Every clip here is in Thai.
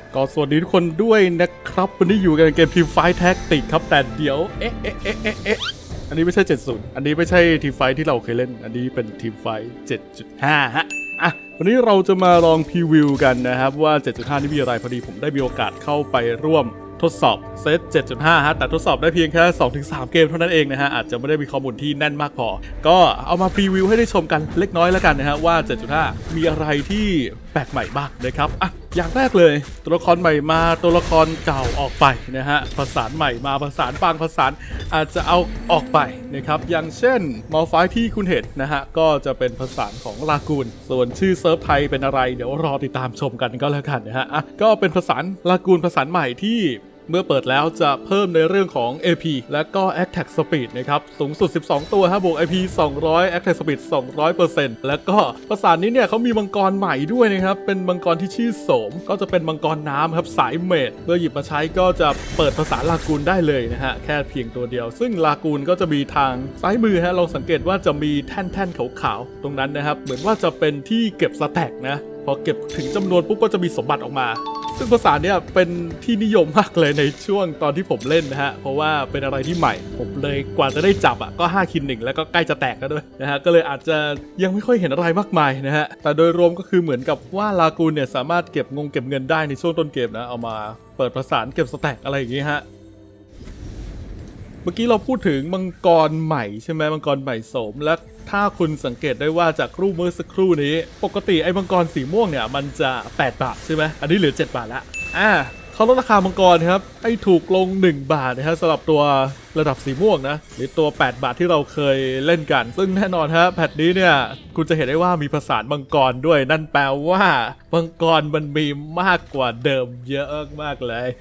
ก็สวัสดีทุกคนด้วยนะครับวันนี้อยู่กันเกมทีมไฟท์แท็กติกครับแต่เดี๋ยวอันนี้ไม่ใช่70อันนี้ไม่ใช่ทีมไฟท์ที่เราเคยเล่นอันนี้เป็นทีมไฟท์ 7.5 ฮะวันนี้เราจะมาลองพรีวิวกันนะครับว่า 7.5 นี่มีอะไรพอดีผมได้มีโอกาสเข้าไปร่วมทดสอบเซต 7.5 ฮะแต่ทดสอบได้เพียงแค่ 2-3 เกมเท่านั้นเองนะฮะอาจจะไม่ได้มีข้อมูลที่แน่นมากพอก็เอามาพรีวิวให้ได้ชมกันเล็กน้อยแล้วกันนะฮะว่า 7.5 มีอะไรที่แปลกใหม่บ้างนะครับอย่างแรกเลยตัวละครใหม่มาตัวละครเก่าออกไปนะฮะผสานใหม่มาผสานบางผสานอาจจะเอาออกไปนะครับอย่างเช่นมอลไฟที่คุณเห็นนะฮะก็จะเป็นผสานของลากูนส่วนชื่อเซิร์ฟไทยเป็นอะไรเดี๋ยวรอติดตามชมกันก็แล้วกันนะฮะก็เป็นผสานลากูนผสานใหม่ที่เมื่อเปิดแล้วจะเพิ่มในเรื่องของ AP และก็ Attack Speed นะครับสูงสุด12ตัวฮะบวก AP 200 Attack Speed 200% แล้วก็ภาษานี้เนี่ยเขามีมังกรใหม่ด้วยนะครับเป็นมังกรที่ชื่อโสมก็จะเป็นมังกรน้ำครับสายเมจเมื่อหยิบมาใช้ก็จะเปิดภาษาลากูนได้เลยนะฮะแค่เพียงตัวเดียวซึ่งลากูนก็จะมีทางซ้ายมือฮะลองสังเกตว่าจะมีแท่นๆขาวๆตรงนั้นนะครับเหมือนว่าจะเป็นที่เก็บสแต็กนะพอเก็บถึงจำนวนปุ๊บก็จะมีสมบัติออกมาซึ่งภาษาเนี่ยเป็นที่นิยมมากเลยในช่วงตอนที่ผมเล่นนะฮะเพราะว่าเป็นอะไรที่ใหม่ผมเลยกว่าจะได้จับก็5-1แล้วก็ใกล้จะแตกแล้วด้วยนะฮะก็เลยอาจจะยังไม่ค่อยเห็นอะไรมากมายนะฮะแต่โดยรวมก็คือเหมือนกับว่าลากูนเนี่ยสามารถเก็บเงินได้ในช่วงต้นเกมนะเอามาเปิดภาษาเก็บสแต็กอะไรอย่างงี้ฮะเมื่อกี้เราพูดถึงมังกรใหม่ใช่ไหมมังกรใหม่โสมและถ้าคุณสังเกตได้ว่าจากรูปเมื่อสักครู่นี้ปกติไอ้มังกรสีม่วงเนี่ยมันจะ8 บาทใช่ไหมอันนี้เหลือ7 บาทแล้วเขาลดราคามังกรครับให้ถูกลง1 บาทนะครับสำหรับตัวระดับสีม่วงนะหรือตัว8 บาทที่เราเคยเล่นกันซึ่งแน่นอนฮะแพทนี้เนี่ยคุณจะเห็นได้ว่ามีผสานมังกรด้วยนั่นแปลว่ามังกรมันมีมากกว่าเดิมเยอะมากเลย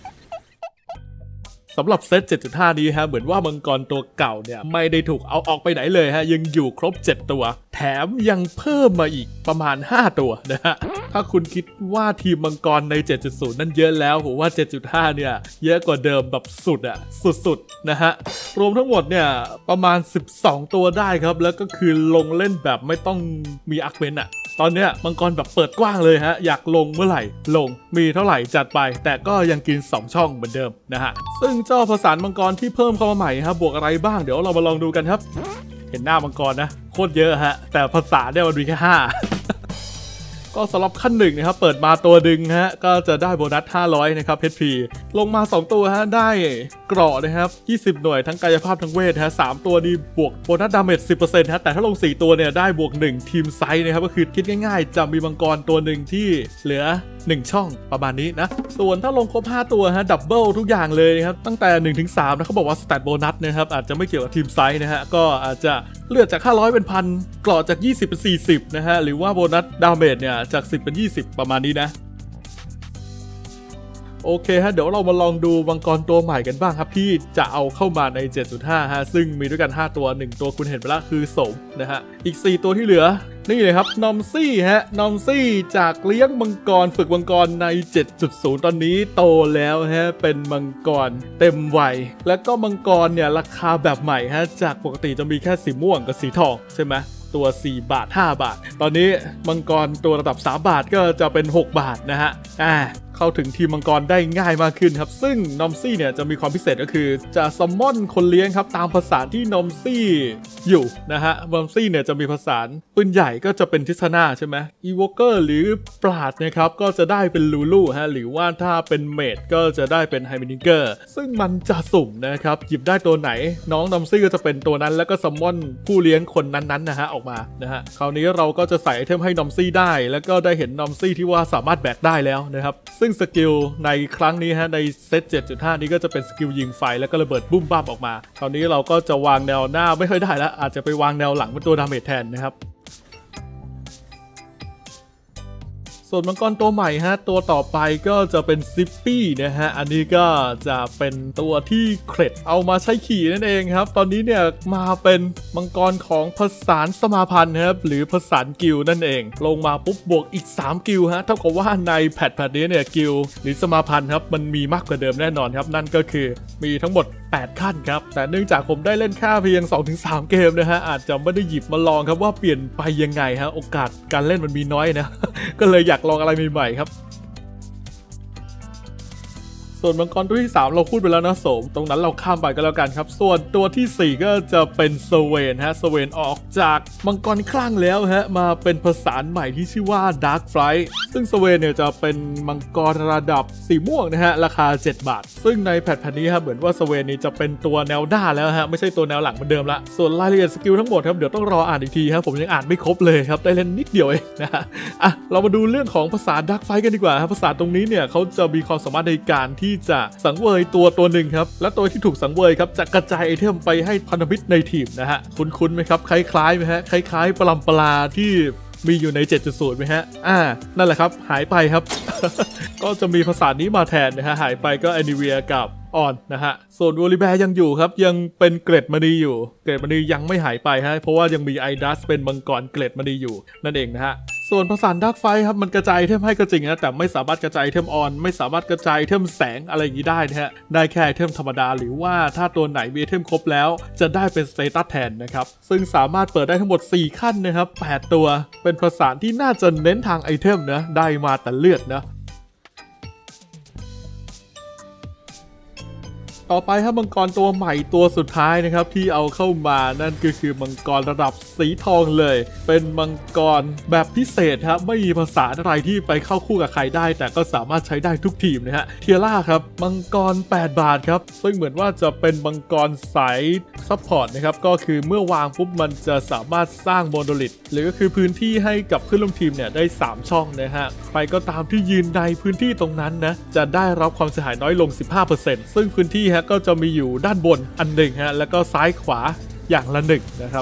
สำหรับเซต 7.5 นี้ฮะเหมือนว่ามังกรตัวเก่าเนี่ยไม่ได้ถูกเอาออกไปไหนเลยฮะยังอยู่ครบ7 ตัวแถมยังเพิ่มมาอีกประมาณ5 ตัวนะฮะถ้าคุณคิดว่าทีมมังกรใน 7.0 นั่นเยอะแล้วผมว่า 7.5 เนี่ยเยอะกว่าเดิมแบบสุดๆนะฮะรวมทั้งหมดเนี่ยประมาณ12 ตัวได้ครับแล้วก็คือลงเล่นแบบไม่ต้องมีอาร์คเมนต์ตอนเนี้ยมังกรแบบเปิดกว้างเลยฮะอยากลงเมื่อไหร่ลงมีเท่าไหร่จัดไปแต่ก็ยังกิน2 ช่องเหมือนเดิมนะฮะซึ่งเจ้าผสานมังกรที่เพิ่มเข้ามาใหม่ครับบวกอะไรบ้างเดี๋ยวเรามาลองดูกันครับเห็นหน้ามังกรนะโคตรเยอะฮะแต่ภาษาเนี่ยมันมีแค่5ก็สำหรับขั้น1นะครับเปิดมาตัวดึงฮะก็จะได้โบนัส500นะครับ HP ลงมา2 ตัวฮะได้เกราะนะครับ20 หน่วยทั้งกายภาพทั้งเวทฮะ3 ตัวนี้บวกโบนัสดาเมจ 10% ฮะแต่ถ้าลง4 ตัวเนี่ยได้บวก1ทีมไซส์นะครับก็คือคิดง่ายๆจะมีมังกรตัวหนึ่งที่เหลือ1 ช่องประมาณนี้นะส่วนถ้าลงครบ5 ตัวฮะดับเบิลทุกอย่างเลยครับตั้งแต่ 1-3 นะเขาบอกว่าสแตทโบนัสนะครับอาจจะไม่เกี่ยวกับทีมไซส์นะฮะก็อาจจะเลือดจาก500เป็นพันเกราะจาก20เป็น40นะฮะหรือว่าโบนัสดาเมจเนี่ยจาก10เป็น20ประมาณนี้นะโอเคฮะเดี๋ยวเรามาลองดูมังกรตัวใหม่กันบ้างครับที่จะเอาเข้ามาใน 7.5 ฮะซึ่งมีด้วยกัน5 ตัว1 ตัวคุณเห็นไปแล้วคือโสมนะฮะอีก4 ตัวที่เหลือนี่เลยครับนอมซี่ฮะนอมซี่จากเลี้ยงมังกรฝึกมังกรใน 7.0 ตอนนี้โตแล้วฮะเป็นมังกรเต็มวัยแล้วก็มังกรเนี่ยราคาแบบใหม่ฮะจากปกติจะมีแค่สีม่วงกับสีทองใช่ไหมตัว4 บาท5 บาทตอนนี้มังกรตัวระดับ3 บาทก็จะเป็น6 บาทนะฮะเข้าถึงทีมมังกรได้ง่ายมากขึ้นครับซึ่งนอมซี่เนี่ยจะมีความพิเศษก็คือจะซัมมอนคนเลี้ยงครับตามภาษาที่นอมซี่อยู่นะฮะนอมซี่เนี่ยจะมีภาษาปืนใหญ่ก็จะเป็นทิศนาใช่ไหมอีโวเกอร์หรือปราดนะครับก็จะได้เป็นลูลูฮะหรือว่าถ้าเป็นเมดก็จะได้เป็นไฮมินิเกอร์ซึ่งมันจะสุ่มนะครับหยิบได้ตัวไหนน้องนอมซี่ก็จะเป็นตัวนั้นแล้วก็ซัมมอนผู้เลี้ยงคนนั้นๆนะฮะออกมานะฮะคราวนี้เราก็จะใส่ไอเทมให้นอมซี่ได้แล้วก็ได้เห็นนอมซี่ที่ว่าสามารถแบกได้แล้วนะครับซึ่งสกิลในครั้งนี้ฮะในเซต 7.5 นี้ก็จะเป็นสกิลยิงไฟแล้วก็ระเบิดบุ้มบ้ามออกมาคราวนี้เราก็จะวางแนวหน้าไม่ค่อยได้แล้วอาจจะไปวางแนวหลังเป็นตัวดาเมจแทนนะครับส่วนมังกรตัวใหม่ฮะตัวต่อไปก็จะเป็นซิปปี้นะฮะอันนี้ก็จะเป็นตัวที่เครดเอามาใช้ขี่นั่นเองครับตอนนี้เนี่ยมาเป็นมังกรของผสานสมาพันธ์ครับหรือผสานกิลนั่นเองลงมาปุ๊บบวกอีก3 กิลฮะเท่ากับว่าในแพทนี้เนี่ยกิลหรือสมาพันธ์ครับมันมีมากกว่าเดิมแน่นอนครับนั่นก็คือมีทั้งหมด8 ขั้นครับแต่เนื่องจากผมได้เล่นแค่เพียง 2-3 เกมนะฮะอาจจะไม่ได้หยิบมาลองครับว่าเปลี่ยนไปยังไงฮะโอกาสการเล่นมันมีน้อยนะ ก็เลยอยากลองอะไรใหม่ๆครับส่วนมังกรตัวที่3เราพูดไปแล้วนะโสมตรงนั้นเราข้ามไปก็แล้วกันครับส่วนตัวที่4ก็จะเป็นสเวนฮะสเวนออกจากมังกรคลั่งแล้วฮะมาเป็นผสานใหม่ที่ชื่อว่า Dark Flight ซึ่งสเวนเนี่ยจะเป็นมังกรระดับสีม่วงนะฮะราคา7 บาทซึ่งในแพทนี้ครับเหมือนว่าสเวนนี่จะเป็นตัวแนวหน้าแล้วฮะไม่ใช่ตัวแนวหลังเหมือนเดิมละส่วนรายละเอียดสกิลทั้งหมดครับเดี๋ยวต้องรออ่านอีกทีครับผมยังอ่านไม่ครบเลยครับได้เล่นนิดเดียวเองนะฮะเรามาดูเรื่องของภาษา Dark Flight กันดีกว่าครับภาษาตรงนี้เนี่ยเขาจะมีความสามารถในการที่จะสังเวยตัวหนึ่งครับและตัวที่ถูกสังเวยครับจะกระจายไอเทมไปให้พันธมิตรในทีมนะฮะคุ้นไหมครับคล้ายๆไหมฮะคล้ายๆปลัมปลาที่มีอยู่ใน 7.0 ไหมฮะนั่นแหละครับหายไปครับ ก็จะมีภาษานี้มาแทนนะฮะหายไปก็แอนิเวียกับออนนะฮะส่วนวอลิแบร์ยังอยู่ครับยังเป็นเกรดมณีอยู่เกรดมณียังไม่หายไปฮะเพราะว่ายังมีไอดัสเป็นมังกรเกรดมณีอยู่นั่นเองนะฮะส่วนภาษาดักไฟครับมันกระจายไอเทมให้ก็จริงนะแต่ไม่สามารถกระจายไอเทมออนไม่สามารถกระจายไอเทมแสงอะไรอย่างนี้ได้นะฮะได้แค่ไอเทมธรรมดาหรือว่าถ้าตัวไหนมีไอเทมครบแล้วจะได้เป็นสเตตัสแทนนะครับซึ่งสามารถเปิดได้ทั้งหมด4ขั้นนะครับ8ตัวเป็นภาษาที่น่าจะเน้นทางไอเทมนะได้มาแต่เลือดนะต่อไปครับมังกรตัวใหม่ตัวสุดท้ายนะครับที่เอาเข้ามานั่นก็คือมังกรระดับสีทองเลยเป็นมังกรแบบพิเศษครับไม่มีภาษาอะไรที่ไปเข้าคู่กับใครได้แต่ก็สามารถใช้ได้ทุกทีมนะฮะเทียร่าครับมังกร8 บาทครับซึ่งเหมือนว่าจะเป็นมังกรสายซัพพอร์ตนะครับก็คือเมื่อวางปุ๊บมันจะสามารถสร้างโมโนลิทหรือก็คือพื้นที่ให้กับเพื่อนร่วมทีมเนี่ยได้3 ช่องนะฮะใครก็ตามที่ยืนในพื้นที่ตรงนั้นนะจะได้รับความเสียหายน้อยลง 15% ซึ่งพื้นที่ก็จะมีอยู่ด้านบนอันหนึ่งฮะแล้วก็ซ้ายขวาอย่างละ1นะครับ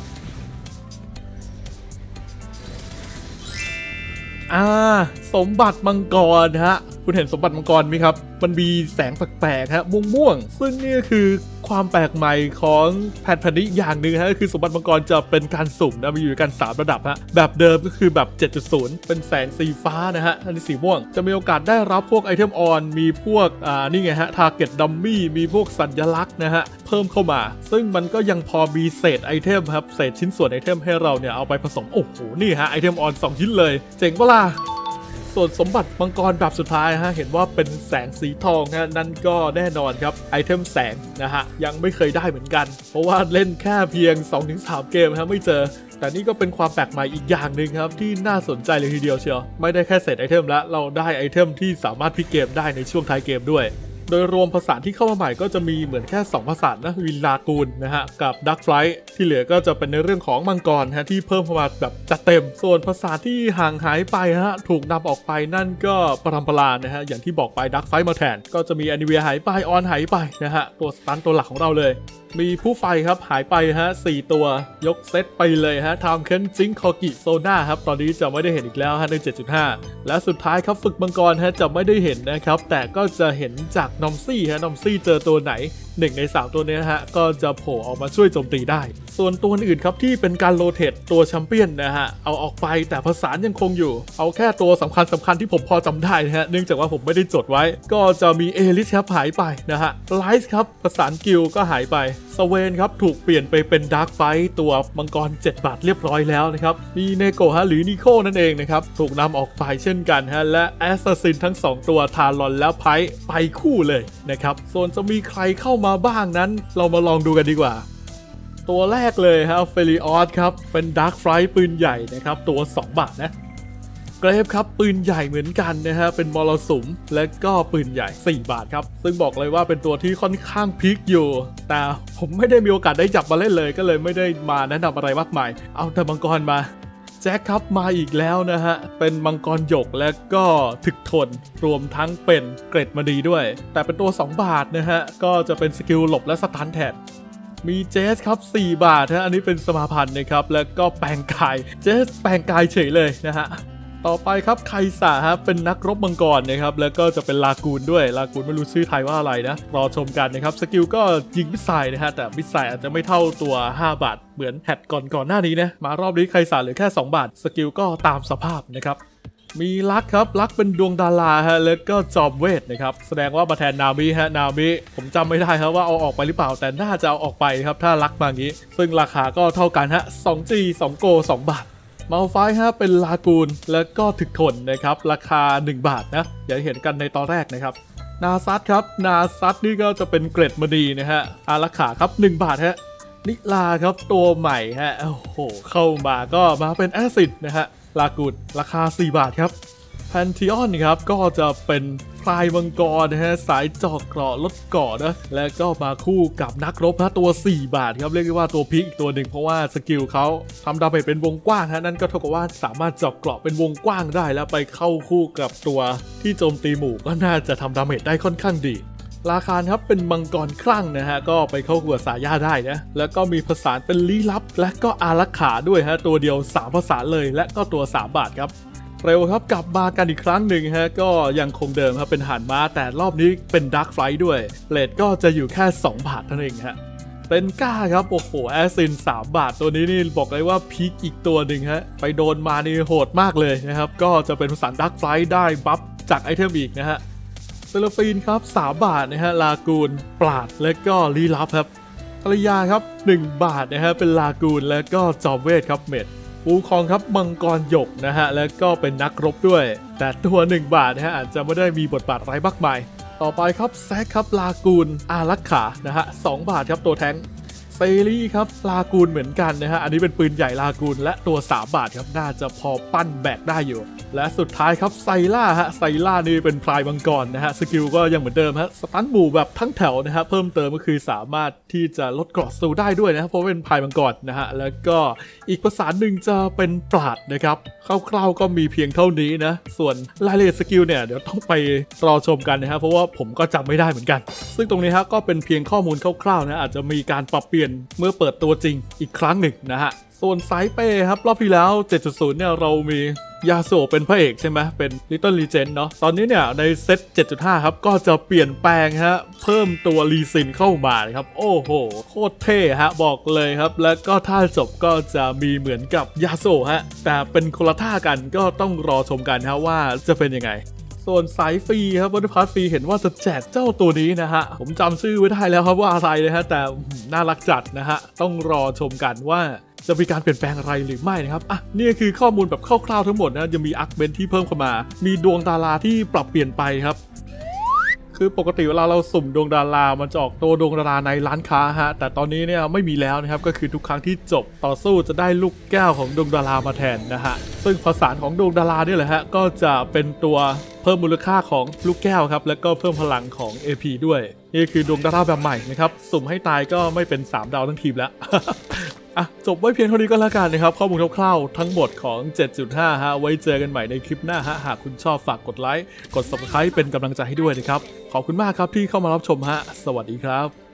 สมบัติมังกรฮะคุณเห็นสมบัติมังกรไหมครับมันมีแสงแปลกๆฮะม่วงๆซึ่งนี่คือความแปลกใหม่ของแพทนี้อย่างหนึ่งฮะก็คือสมบัติมังกรจะเป็นการสุ่มนะมีอยู่กัน3 ระดับฮะแบบเดิมก็คือแบบ 7.0 เป็นแสงสีฟ้านะฮะอันนี้สีม่วงจะมีโอกาสได้รับพวกไอเทมออนมีพวกนี่ไงฮะทาร์เก็ตดัมมี่มีพวกสัญลักษณ์นะฮะเพิ่มเข้ามาซึ่งมันก็ยังพอมีเศษไอเทมครับเศษชิ้นส่วนไอเทมให้เราเนี่ยเอาไปผสมโอ้โหนี่ฮะไอเทมออน2 ชิ้นเลยเจ๋งปะล่ะส่วนสมบัติมังกรแบบสุดท้ายฮะเห็นว่าเป็นแสงสีทองฮะนั่นก็แน่นอนครับไอเทมแสงนะฮะยังไม่เคยได้เหมือนกันเพราะว่าเล่นแค่เพียง 2-3 เกมฮะไม่เจอแต่นี่ก็เป็นความแปลกใหม่อีกอย่างหนึ่งครับที่น่าสนใจเลยทีเดียวเชียวไม่ได้แค่เศษไอเทมแล้วเราได้ไอเทมที่สามารถพลิกเกมได้ในช่วงท้ายเกมด้วยโดยรวมภาษาที่เข้ามาใหม่ก็จะมีเหมือนแค่2 ภาษานะวิลากูลนะฮะกับดักไฟท์ที่เหลือก็จะเป็นในเรื่องของมังกรฮะที่เพิ่มเข้ามาแบบจัดเต็มส่วนภาษาที่ห่างหายไปฮะถูกนำออกไปนั่นก็ปรัมปรานะฮะอย่างที่บอกไปดักไฟท์มาแทนก็จะมีแอนิเวียหายไปออนหายไปนะฮะตัวสตันตัวหลักของเราเลยมีผู้ไฟครับหายไปฮะ4 ตัวยกเซตไปเลยฮะทามเคนจิงคอกิโซน่าครับตอนนี้จะไม่ได้เห็นอีกแล้วฮะใน 7.5 และสุดท้ายครับฝึกมังกรฮะจะไม่ได้เห็นนะครับแต่ก็จะเห็นจากนอมซี่ฮะนอมซี่เจอตัวไหน1 ใน 3ตัวนี้ฮะก็จะโผล่ออกมาช่วยโจมตีได้ส่วนตัวอื่นครับที่เป็นการโรเตทตัวแชมเปี้ยนนะฮะเอาออกไปแต่ภาษายังคงอยู่เอาแค่ตัวสำคัญที่ผมพอจำได้นะฮะเนื่องจากว่าผมไม่ได้จดไว้ก็จะมีเอลิสครับหายไปนะฮะไลซ์ครับภาษากิลก็หายไปสเวนครับถูกเปลี่ยนไปเป็นดาร์กไฟท์ตัวมังกร7 บาทเรียบร้อยแล้วนะครับมีเนโกะฮะหรือนิโคนั่นเองนะครับถูกนำออกไปเช่นกันฮะและแอสซัสซินทั้ง2 ตัวทารอนและไพร์ไปคู่เลยนะครับส่วนจะมีใครเข้ามาบ้างนั้นเรามาลองดูกันดีกว่าตัวแรกเลยฮะเฟลิออสครับเป็นดาร์กไฟท์ปืนใหญ่นะครับตัว2 บาทนะเกรฟครับปืนใหญ่เหมือนกันนะฮะเป็นมรสุมและก็ปืนใหญ่4 บาทครับซึ่งบอกเลยว่าเป็นตัวที่ค่อนข้างพีคอยู่แต่ผมไม่ได้มีโอกาสได้จับมาเล่นเลยก็เลยไม่ได้มาแนะนำอะไรมากมายเอาแต่มังกรมาแจ็คครับมาอีกแล้วนะฮะเป็นมังกรหยกและก็ถึกทนรวมทั้งเป็นเกรดมาดีด้วยแต่เป็นตัว2 บาทนะฮะก็จะเป็นสกิลหลบและสตันแทนมีเจสครับ4 บาทฮะอันนี้เป็นสมาพันธ์นะครับแล้วก็แปลงกายเจสแปลงกายเฉยเลยนะฮะต่อไปครับไคซาฮะเป็นนักรบมังกรนะครับแล้วก็จะเป็นลากูนด้วยลากูนไม่รู้ชื่อไทยว่าอะไรนะรอชมกันนะครับสกิลก็ยิงมิสไซล์นะฮะแต่มิสไซล์อาจจะไม่เท่าตัว5 บาทเหมือนแฮตก่อนหน้านี้นะมารอบนี้ไคซาเหลือแค่ 2 บาทสกิลก็ตามสภาพนะครับมีลักครับลักเป็นดวงดาราฮะแล้วก็จอมเวทนะครับแสดงว่ามาแทนนามิฮะนามิผมจำไม่ได้ครับว่าเอาออกไปหรือเปล่าแต่น่าจะเอาออกไปครับถ้าลักมาอย่างนี้ซึ่งราคาก็เท่ากันฮะ 2G 2 โก 2 บาทมาไฟฮะเป็นลากูนแล้วก็ถึกทนนะครับราคา1 บาทนะอย่างเห็นกันในตอนแรกนะครับนาซัตครับนาซัตนี่ก็จะเป็นเกรดมณีนะฮะอารักขาครับ1 บาทฮะนิลาครับตัวใหม่ฮะโอ้โหเข้ามาก็มาเป็นแอซิดนะฮะลากูดราคา4 บาทครับแพนทีออนครับก็จะเป็นพลายมังกรนะฮะสายเจาะเกราะลดเกราะนะและก็มาคู่กับนักรบฮะตัว4 บาทครับเรียกได้ว่าตัวพีคอีกตัวหนึ่งเพราะว่าสกิลเขาทำดาเมจเป็นวงกว้างฮะนั่นก็เท่ากับว่าสามารถเจาะเกราะเป็นวงกว้างได้แล้วไปเข้าคู่กับตัวที่โจมตีหมู่ก็น่าจะทำดาเมจได้ค่อนข้างดีราคาครับเป็นมังกรคลั่งนะฮะก็ไปเข้าหัวสายาได้นะแล้วก็มีผสานเป็นลี้ลับและก็อารักขาด้วยฮะตัวเดียว3ผสานเลยและก็ตัว3 บาทครับเร็วครับกลับมากันอีกครั้งหนึ่งฮะก็ยังคงเดิมครับเป็นหานม้าแต่รอบนี้เป็นดาร์กไฟท์ด้วยเลทก็จะอยู่แค่2 บาทเท่านั้นเองฮะเป็นก้าครับโอ้โหแอสซิน3 บาทตัวนี้นี่บอกเลยว่าพีคอีกตัวหนึ่งฮะไปโดนมานี่โหดมากเลยนะครับก็จะเป็นผสานดาร์กไฟท์ได้บัฟจากไอเทมอีกนะฮะเซเลฟีนครับ3 บาทนะฮะลากูนปราดและก็ลี้ลับครับภรรยาครับ1 บาทนะฮะเป็นลากูนและก็จอมเวทครับเม็ดปูคองครับมังกรหยกนะฮะแล้วก็เป็นนักรบด้วยแต่ตัว1 บาทนะฮะอาจจะไม่ได้มีบทบาทอะไรมากมายต่อไปครับแซคครับลากูนอารักขานะฮะ2 บาทครับตัวแทงเซรี่ครับลากูนเหมือนกันนะฮะอันนี้เป็นปืนใหญ่ลากูนและตัว3 บาทครับน่าจะพอปั้นแบกได้อยู่และสุดท้ายครับไซล่าฮะไซล่านี่เป็นพลายมังกรนะฮะสกิลก็ยังเหมือนเดิมฮะสตันหมู่แบบทั้งแถวนะฮะเพิ่มเติมก็คือสามารถที่จะลดเกราะสู้ได้ด้วยนะเพราะเป็นพลายมังกรนะฮะแล้วก็อีกภาษาหนึ่งจะเป็นปราดนะครับคร่าวๆก็มีเพียงเท่านี้นะส่วนรายละเอียดสกิลเนี่ยเดี๋ยวต้องไปรอชมกันนะฮะเพราะว่าผมก็จำไม่ได้เหมือนกันซึ่งตรงนี้ฮะก็เป็นเพียงข้อมูลคร่าวๆนะอาจจะมีการปรับเปลี่ยนเมื่อเปิดตัวจริงอีกครั้งหนึ่งนะฮะส่วนไซเป้ครับรอบที่แล้ว 7.0 เนี่ยเรามียาโซเป็นพระเอกใช่ไหมเป็น Little Legend เนาะตอนนี้เนี่ยในเซต 7.5 ครับก็จะเปลี่ยนแปลงฮะเพิ่มตัวรีซินเข้ามาครับโอ้โหโคตรเท่ฮะบอกเลยครับแล้วก็ท่าจบก็จะมีเหมือนกับยาโซฮะแต่เป็นคนละท่ากันก็ต้องรอชมกันฮะว่าจะเป็นยังไงส่วนสายฟรีครับวันพาร์ทฟรีเห็นว่าจะแจกเจ้าตัวนี้นะฮะผมจำชื่อไว้ได้แล้วครับว่าอะไรนะฮะแต่น่ารักจัดนะฮะต้องรอชมกันว่าจะมีการเปลี่ยนแปลงอะไรหรือไม่นะครับอ่ะนี่คือข้อมูลแบบคร่าวๆทั้งหมดนะจะมีอาร์คเบนที่เพิ่มเข้ามามีดวงดาราที่ปรับเปลี่ยนไปครับคือปกติเวลาเราสุ่มดวงดารามันจะออกตัวดวงดาราในร้านค้าฮะแต่ตอนนี้เนี่ยไม่มีแล้วนะครับก็คือทุกครั้งที่จบต่อสู้จะได้ลูกแก้วของดวงดารามาแทนนะฮะซึ่งผสานของดวงดาราเนี่ยแหละฮะก็จะเป็นตัวเพิ่มมูลค่าของลูกแก้วครับแล้วก็เพิ่มพลังของ AP ด้วยนี่คือดวงดาราแบบใหม่นะครับสุ่มให้ตายก็ไม่เป็น3 ดาวทั้งทีมแล้ว จบไว้เพียงเท่านี้ก็แล้วกันนะครับข้อมูลคร่าวๆทั้งหมดของ 7.5 ฮะไว้เจอกันใหม่ในคลิปหน้าฮะหากคุณชอบฝากกดไลค์กด Subscribe เป็นกำลังใจให้ด้วยนะครับขอบคุณมากครับที่เข้ามารับชมฮะสวัสดีครับ